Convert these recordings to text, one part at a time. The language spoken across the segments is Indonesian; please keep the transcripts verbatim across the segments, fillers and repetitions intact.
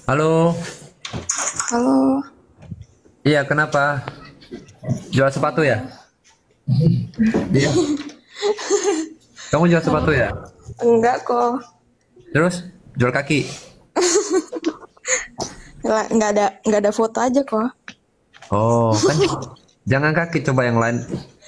Halo, Halo, iya kenapa? Jual sepatu ya? Iya. Kamu jual sepatu ya? enggak kok. Terus jual kaki? Nggak, nggak ada nggak ada foto aja kok. Oh, kan jangan kaki, coba yang lain.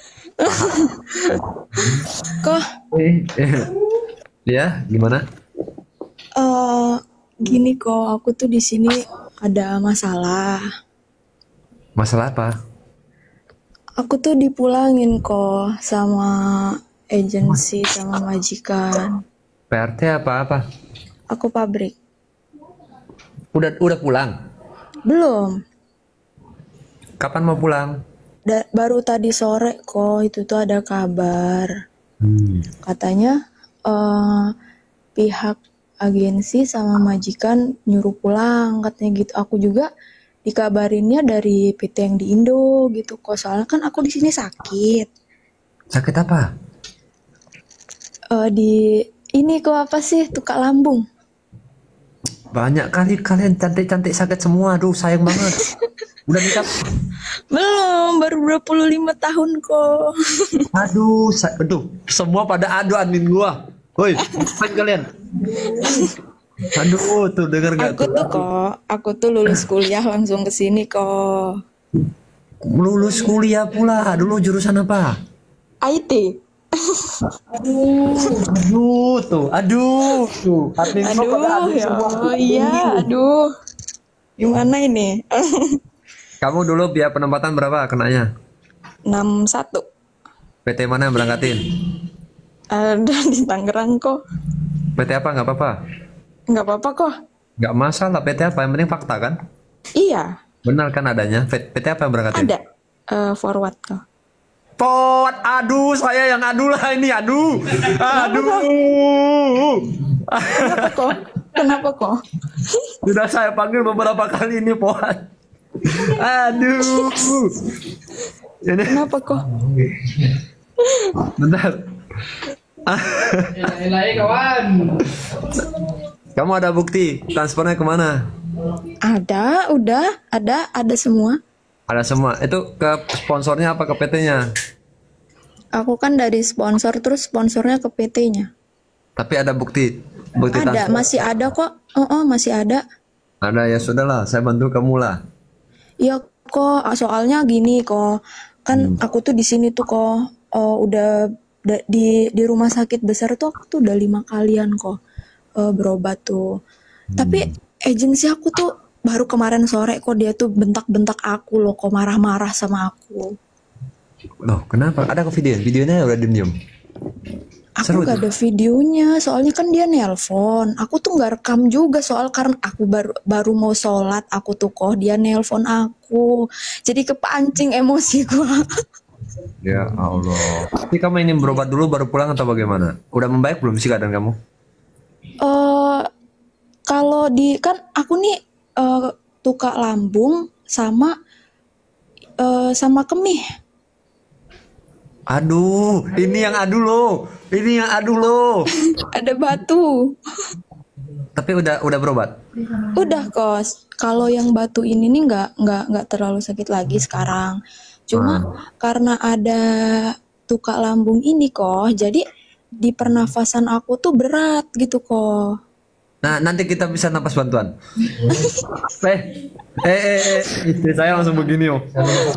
Kok Eh, eh. Ya, gimana? eh gini kok, aku tuh di sini ada masalah. Masalah apa? Aku tuh dipulangin kok sama agensi sama majikan. P R T apa apa? Aku pabrik. Udah udah pulang? Belum. Kapan mau pulang? Da- baru tadi sore kok itu tuh ada kabar. Hmm. Katanya eh pihak agensi sama majikan nyuruh pulang katanya gitu. Aku juga dikabarinnya dari P T yang di Indo gitu kok. Soalnya kan aku di sini sakit. Sakit apa? Eh di ini kok apa sih tukak lambung. Banyak kali kalian cantik-cantik sakit semua. Aduh, sayang banget. Udah nikah? Belum, baru dua puluh lima tahun kok. Aduh, sa- aduh, semua pada adu admin gua. Woi, ngapain kalian? Aduh, tuh denger gak Aku tuh? tuh kok, aku tuh lulus kuliah langsung ke sini kok. Lulus kuliah pula. Dulu jurusan apa? I T. Aduh, tuh. Aduh, tuh. Admin gua pada Aduh, admin ya semua. Allah, iya, aduh. Gimana ini? Kamu dulu biaya penempatan berapa kenanya? enam satu. P T mana yang berangkatin? Ada di Tangerang kok. P T apa nggak apa-apa? Nggak apa-apa kok. Nggak masalah P T apa, yang penting fakta kan? Iya, Benar kan adanya? P- PT apa yang berangkatin? ada eh, forward kok. Pot, aduh, saya yang adu lah ini, aduh, aduh. Kenapa kok? Kenapa kok? Sudah saya panggil beberapa kali ini, Pot. Aduh. Ini Kenapa kok? bentar. Nilai kawan. Kamu ada bukti transfernya kemana? Ada, udah, ada, ada semua. Ada semua. Itu ke sponsornya apa ke P T-nya? Aku kan dari sponsor, terus sponsornya ke P T-nya. Tapi ada bukti, bukti Ada, transfer. masih ada kok. Oh, oh, masih ada. Ada, ya sudahlah, saya bantu kamu lah. Iya kok, soalnya gini kok. Kan aku tuh di sini tuh kok eh, udah da- di di rumah sakit besar tuh aku tuh udah lima kalian kok eh, berobat tuh. Tapi agensi aku tuh baru kemarin sore kok dia tuh bentak-bentak aku loh, kok marah-marah sama aku. Loh, kenapa? Ada ke video? Videonya udah diem-diem. Aku Seru gak tuh. ada videonya, soalnya kan dia nelpon. Aku tuh nggak rekam juga soal karena aku baru baru mau sholat, aku tuh kok dia nelpon aku. Jadi kepancing emosi gua. Ya Allah. Tapi kamu ingin berobat dulu baru pulang atau bagaimana? Udah membaik belum sih keadaan kamu? Eh kalau di kan aku nih eh, tukak lambung sama eh, sama kemih. Aduh, ini yang adu loh. Ini yang adu loh. Ada batu. Tapi udah udah berobat. Udah kos. Kalau yang batu ini nih nggak nggak nggak terlalu sakit lagi sekarang. Cuma karena ada tukak lambung ini kok, jadi di pernafasan aku tuh berat gitu kok. Nah, nanti kita bisa napas bantuan. Eh, eh, eh, eh, istri saya langsung begini oh.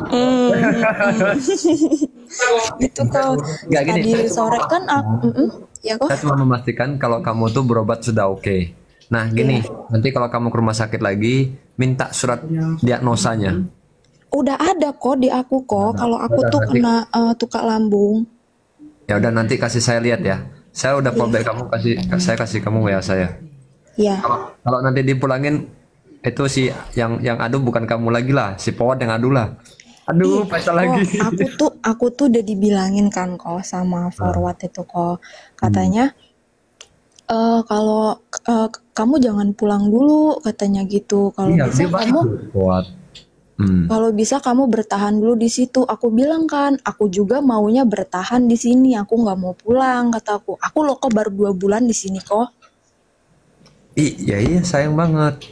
Gitu kok. Nggak gini. Tadi sore kan aku, mm-mm, ya kok. Saya cuma memastikan kalau kamu tuh berobat sudah oke. Nah, gini, nanti kalau kamu ke rumah sakit lagi, minta surat diagnosanya. Udah ada kok di aku kok. Kalau aku tuh nanti- kena eh, tukak lambung. Ya udah nanti kasih saya lihat ya. Saya udah fallback kamu kasih saya kasih kamu W A saya. Ya. Kalau kalau nanti dipulangin itu si yang yang adu bukan kamu lagi lah, si Powat yang adu lah. Aduh, pesta Kok lagi. aku tuh aku tuh udah dibilangin kan kok sama forward itu kok. Katanya eh kalau eh, kamu jangan pulang dulu katanya gitu. Kalau Iya, bisa dia kamu bagus, Powat. Hmm. kalau bisa kamu bertahan dulu di situ. Aku bilang kan, aku juga maunya bertahan di sini. Aku nggak mau pulang kataku. Aku loh kok baru dua bulan di sini kok. Ih, ya iya sayang banget.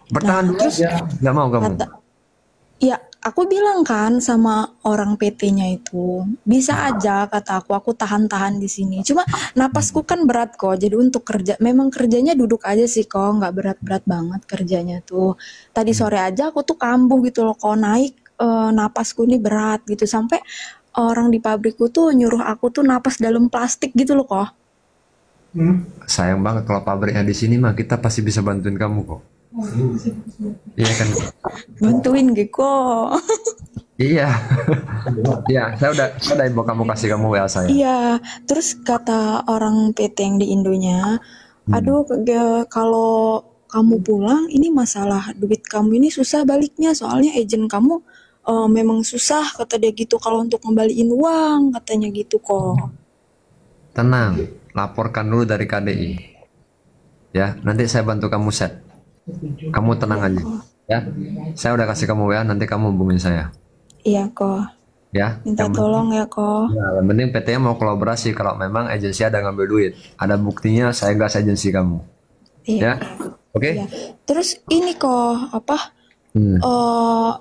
Bertahan dulu aja. Nggak mau kamu? Kata, ya aku bilang kan sama orang P T-nya itu, bisa aja kata aku, aku tahan-tahan di sini. Cuma napasku kan berat kok, jadi untuk kerja, memang kerjanya duduk aja sih kok, nggak berat-berat banget kerjanya tuh. Tadi sore aja aku tuh kambuh gitu loh, kok naik eh, napasku ini berat gitu, sampai orang di pabrikku tuh nyuruh aku tuh napas dalam plastik gitu loh kok. Sayang banget kalau pabriknya di sini mah kita pasti bisa bantuin kamu kok. Iya kan? Bantuin gitu. Iya. Iya, saya udah saya udah info kamu kasih kamu W A saya. Iya, terus kata orang P T yang di Indonya, aduh ke- kalau kamu pulang ini masalah duit kamu ini susah baliknya, soalnya agent kamu eh, memang susah kata dia gitu kalau untuk ngembaliin uang katanya gitu kok. Tenang, laporkan dulu dari K D I. Ya, nanti saya bantu kamu set. Kamu tenang aja. Ya, saya udah kasih kamu W A, nanti kamu hubungin saya. Iya kok, Ya, minta yang, tolong ya kok. ya, yang penting P T-nya mau kolaborasi. Kalau memang agensi ada ngambil duit, ada buktinya saya gas agensi kamu. Iya, Ya, oke? iya. Terus ini kok apa? Hmm. eh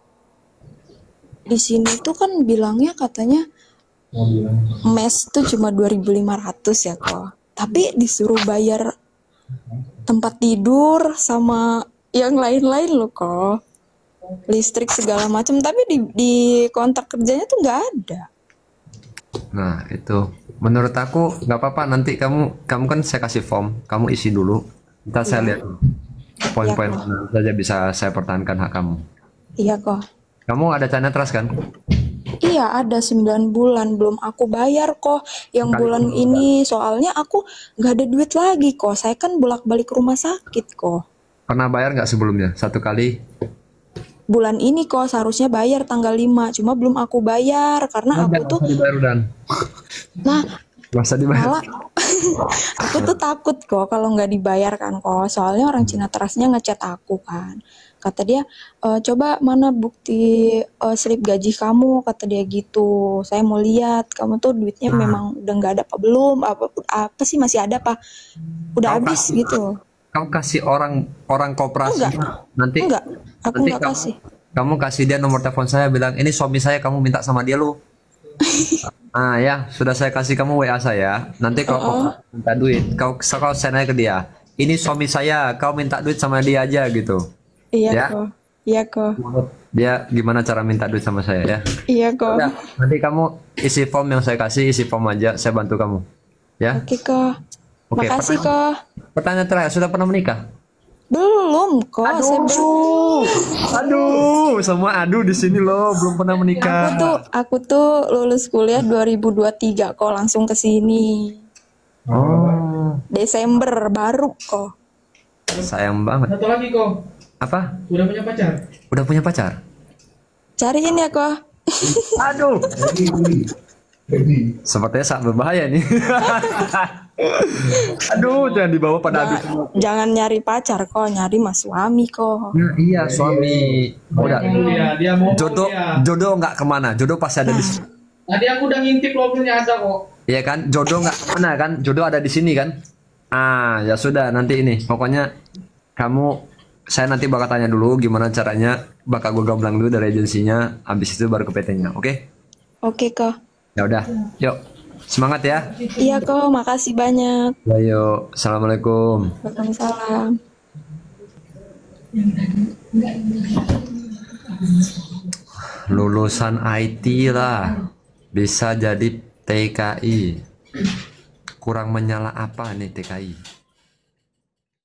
di sini tuh kan bilangnya katanya mes tuh cuma dua ribu lima ratus ya kok. Tapi disuruh bayar tempat tidur sama yang lain-lain loh kok. Listrik segala macam, tapi di di kontrak kerjanya tuh nggak ada. Nah, itu menurut aku nggak apa-apa. Nanti kamu kamu kan saya kasih form, kamu isi dulu. Ntar saya lihat poin-poin Iya, mana saja bisa saya pertahankan hak kamu. Iya kok. Kamu ada China Trust kan? Iya ada sembilan bulan belum aku bayar kok. Yang Kali bulan ini soalnya aku nggak ada duit lagi kok. Saya kan bolak-balik rumah sakit kok. Pernah bayar nggak sebelumnya? Satu kali? Bulan ini kok seharusnya bayar tanggal lima, cuma belum aku bayar karena aku Nggak tuh usah dibayar dan. nah Nggak usah dibayar. malah aku tuh takut kok kalau nggak dibayar kan kok. Soalnya orang Cina Trustnya ngechat aku kan. Kata dia, "E, coba mana bukti eh, slip gaji kamu," kata dia gitu. Saya mau lihat kamu tuh duitnya memang udah nggak ada apa belum? Apa apa sih masih ada apa? Udah Kau habis kasih, gitu. kau kasih orang orang koperasi. Enggak, Nanti enggak. Aku nanti nggak kamu, kasih. kamu kasih dia nomor telepon saya, bilang ini suami saya, kamu minta sama dia lu. Ah ya, sudah saya kasih kamu W A saya. Nanti kalau kau minta duit, kau kau send aja ke dia. Ini suami saya, kau minta duit sama dia aja gitu. Iya Ya. kok. Iya kok. Dia gimana cara minta duit sama saya ya? Iya kok. Ya, nanti kamu isi form yang saya kasih, isi form aja, saya bantu kamu. Ya. Oke kok. Oke, Makasih pertanyaan, kok. pertanyaan terakhir, sudah pernah menikah? Belum kok. Saya belum. Aduh, semua aduh di sini loh, belum pernah Aku menikah. tuh aku tuh lulus kuliah dua ribu dua puluh tiga kok langsung ke sini. Oh, Desember baru kok. Sayang banget. Satu lagi kok, Apa? udah punya pacar? Udah punya pacar? Cariin ya kok. Aduh, sepertinya sangat berbahaya nih. Aduh, jangan dibawa pada adu semua. Jangan, jangan nyari pacar kok, nyari mas suami kok. Nah, iya, suami. Udah. Dia, dia mau Jodoh, dia. jodoh nggak kemana? Jodoh pasti ada di sini. Tadi aku udah ngintip mobilnya ada kok. Iya kan? Jodoh nggak kemana kan? Jodoh ada di sini kan? Ah, ya sudah, nanti ini. Pokoknya kamu, saya nanti bakal tanya dulu gimana caranya. Bakal gue gablang dulu dari agensinya. Habis itu baru ke P T-nya, oke? Oke kok. Ya udah, yuk. Semangat ya. Iya kok, makasih banyak. Ya, yuk. Assalamualaikum. Waalaikumsalam. Lulusan I T lah. Bisa jadi T K I. Kurang menyala apa nih T K I?